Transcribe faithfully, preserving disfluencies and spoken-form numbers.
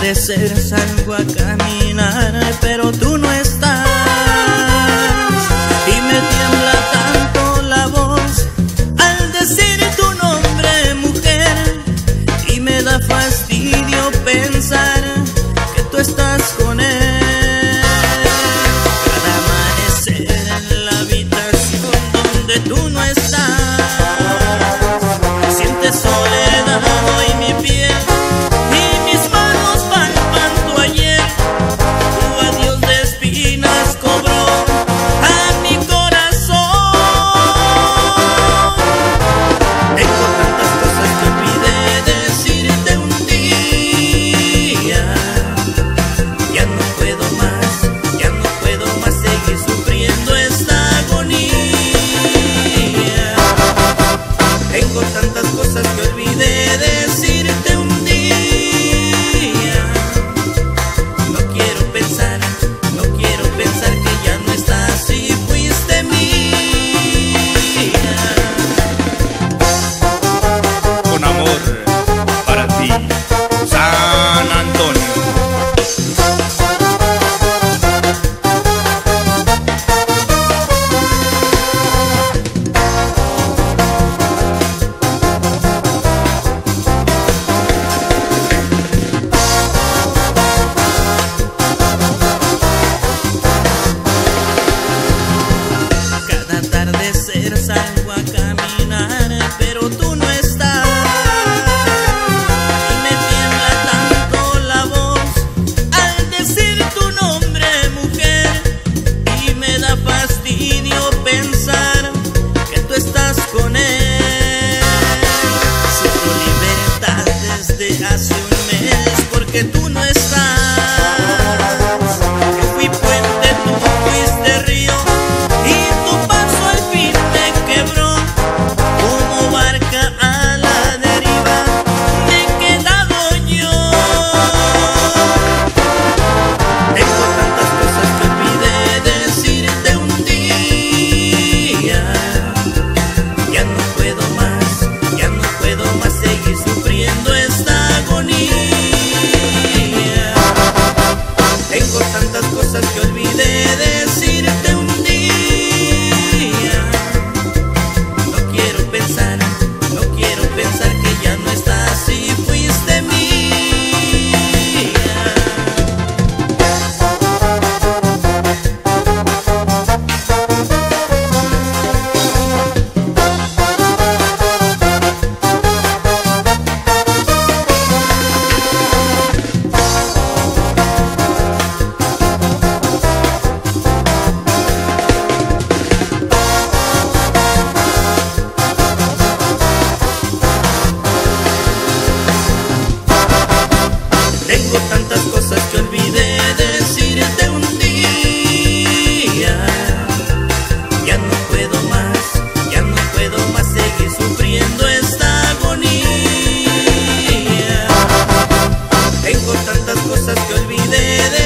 atardecer salgo a caminar, pero tú no estás. Y me tiembla tanto la voz al decir tu nombre, mujer. Y me da fastidio pensar que tú estás con él. Cada amanecer en la habitación donde tú no estás, sientes soledad hoy mi piel. Salgo a caminar, pero tú no estás. Y me tiembla tanto la voz al decir tu nombre, mujer. Y me da fastidio pensar que tú estás con él. Sufro libertad desde hace un mes porque tú no estás. Yo fui puente, tú fuiste río, y tu paso al fin quebró como barca a la deriva. Me he quedado yo. Tengo tantas cosas que olvidé decirte un día. Ya no puedo más, ya no puedo más seguir sufriendo esta agonía. Tengo tantas cosas que olvidé decirte un día. No quiero pensar que ya no estás y fuiste mía. Tengo tantas cosas que olvidé decirte un día. Ya no puedo más, ya no puedo más seguir sufriendo esta agonía. Tengo tantas cosas que olvidé